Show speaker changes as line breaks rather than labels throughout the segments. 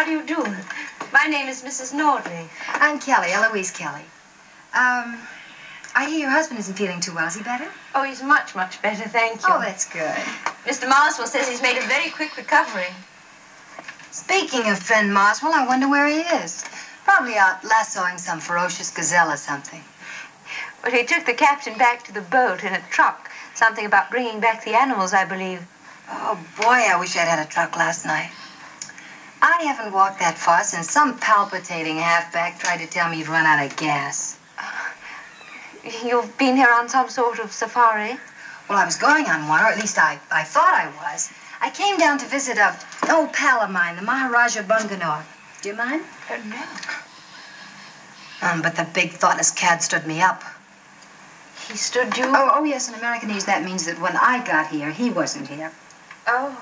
do you do? My name is Mrs. Nordley.
I'm Kelly, Eloise Kelly. I hear your husband isn't feeling too well. Is he better?
Oh, he's much, much better, thank you.
Oh, that's good.
Mr. Marswell says he's made a very quick recovery.
Speaking of friend Marswell, I wonder where he is. Probably out lassoing some ferocious gazelle or something.
Well, he took the captain back to the boat in a truck. Something about bringing back the animals, I believe.
Oh, boy, I wish I'd had a truck last night. I haven't walked that far since some palpitating halfback tried to tell me he'd run out of gas.
You've been here on some sort of safari?
Well, I was going on one, or at least I thought I was. I came down to visit an old pal of mine, the Maharaja Bunganore. Do you mind?
No.
But the big, thoughtless cad stood me up.
He stood you?
Oh, yes, in Americanese, that means that when I got here, he wasn't here.
Oh.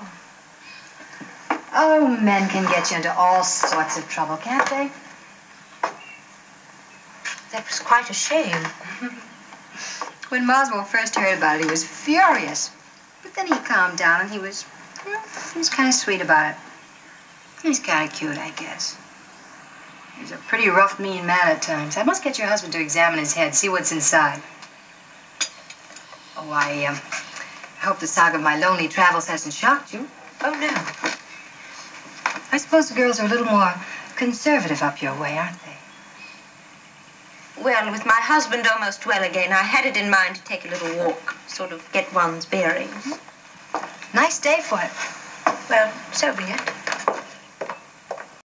Oh, men can get you into all sorts of trouble, can't they?
That was quite a shame.
When Marswell first heard about it, he was furious. But then he calmed down and he was kind of sweet about it. He's kind of cute, I guess. He's a pretty rough, mean man at times. I must get your husband to examine his head, see what's inside. Oh, I hope the saga of my lonely travels hasn't shocked you.
Oh, no.
I suppose the girls are a little more conservative up your way, aren't they?
Well, with my husband almost well again, I had it in mind to take a little walk, sort of get one's bearings.
Nice day for it.
Well, so be it.